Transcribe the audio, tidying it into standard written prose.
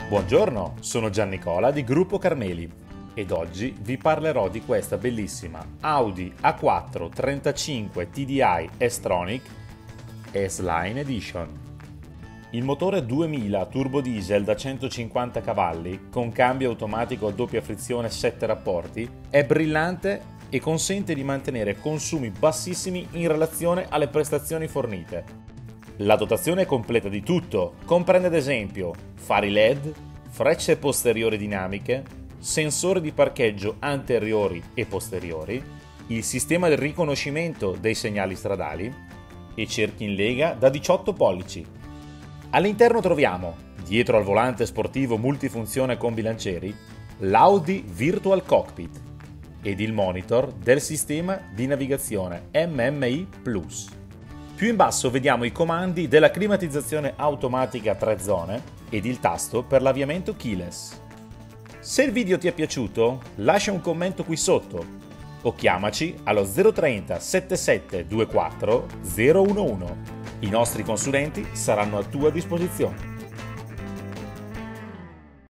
Buongiorno, sono Giannicola di Gruppo Carmeli ed oggi vi parlerò di questa bellissima Audi A4 35 TDI S-Tronic S-Line Edition. Il motore 2000 turbo diesel da 150 cavalli con cambio automatico a doppia frizione 7 rapporti è brillante e consente di mantenere consumi bassissimi in relazione alle prestazioni fornite. La dotazione è completa di tutto, comprende ad esempio fari LED, frecce posteriori dinamiche, sensori di parcheggio anteriori e posteriori, il sistema di riconoscimento dei segnali stradali e cerchi in lega da 18 pollici. All'interno troviamo, dietro al volante sportivo multifunzione con bilancieri, l'Audi Virtual Cockpit ed il monitor del sistema di navigazione MMI Plus. Più in basso vediamo i comandi della climatizzazione automatica a 3 zone ed il tasto per l'avviamento keyless. Se il video ti è piaciuto, lascia un commento qui sotto o chiamaci allo 030 77 24 011. I nostri consulenti saranno a tua disposizione.